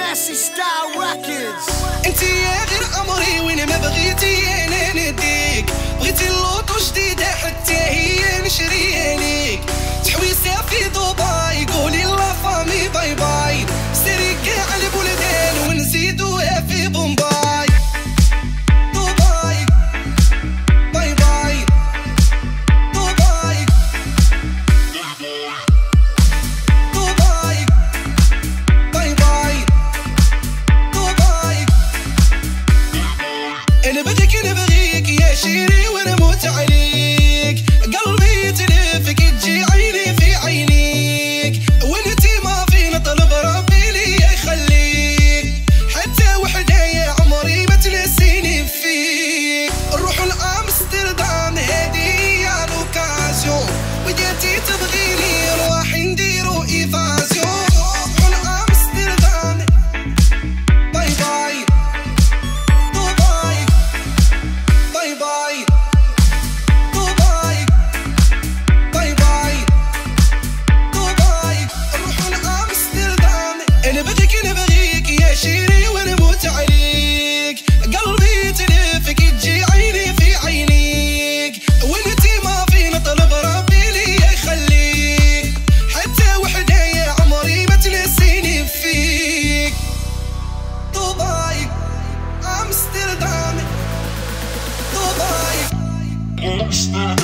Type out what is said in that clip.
Classy Style Records. انتي يا غير امري وين ما بغيتي انا نديك، بغيتي اللوطو جديده حتى هي نشريها ليك، تحويسه في دبي قولي لا فامي باي باي، سيري كاع البلدان ونزيدوها في بومباي. دبي باي باي، دبي دبي باي باي، دبي انا بغيك يا شيري وانا موت عليك، قلبي يتلفك تجي عيني في عينيك، وانتي ما فينا طلب ربي لي يخليك، حتى وحده يا عمري ما تنسيني فيك. نروحو لامستردام هادي يا لوكازيون، وجاتي تبغيني روحي نديرو ايفازيون. نروحو لامستردام باي باي، دبي باي باي، دبي باي باي، دبي نروحو لامستردام. انا بغيك يا شيري وانا موت عليك، قلبي يتلفك تجي عيني في عينيك، وانتي ما فينا طلب ربي لي يخليك، حتى وحده يا عمري ما تنسيني فيك. دبي امستردام، دبي